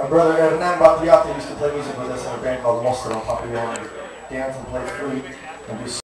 My brother Hernan Batriata used to play music with us in a band called Mostro, Papillon, and dance and play flute and do